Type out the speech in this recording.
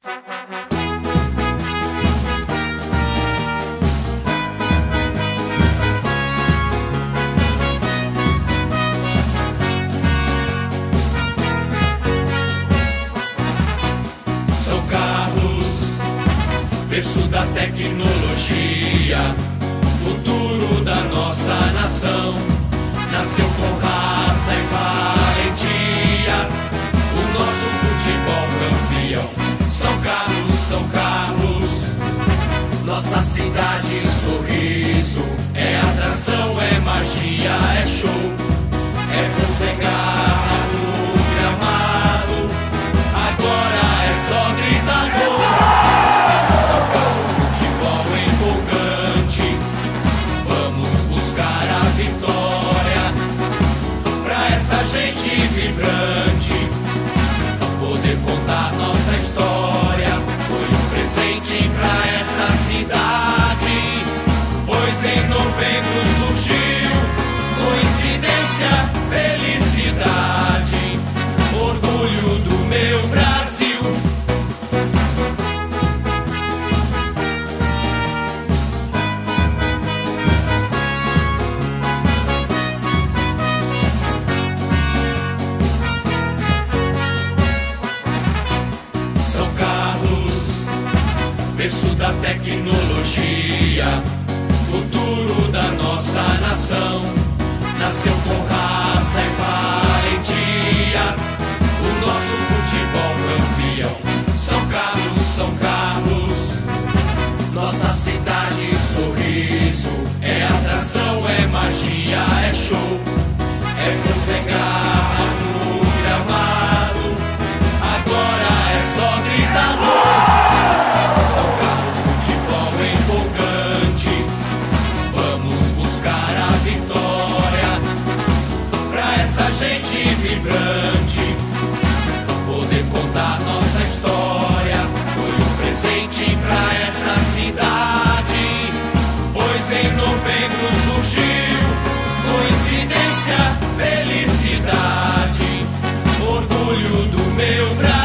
São Carlos, berço da tecnologia, futuro da nossa nação. Nasceu com raça e valentia, o nosso futebol campeão. São Carlos, nossa cidade, sorriso. É atração, é magia, é show. É você garra no gramado, agora é só gritar gol. São Carlos, futebol empolgante, vamos buscar a vitória. Pra essa gente vibrante poder contar nossa história. Foi um presente pra essa cidade, pois em novembro surgiu coincidência, felicidade, orgulho do meu Brasil. São Carlos, berço da tecnologia, futuro da nossa nação. Nasceu com raça e valentia, o nosso futebol campeão. São Carlos, nossa cidade, sorriso. É atração, é magia, é show. É você garra no gramado, agora é só gritar gol. São Carlos, futebol empolgante, vamos buscar a vitória. Pra essa gente vibrante poder contar nossa história. Foi um presente pra essa cidade, pois em novembro surgiu coincidência, felicidade, orgulho do meu Brasil.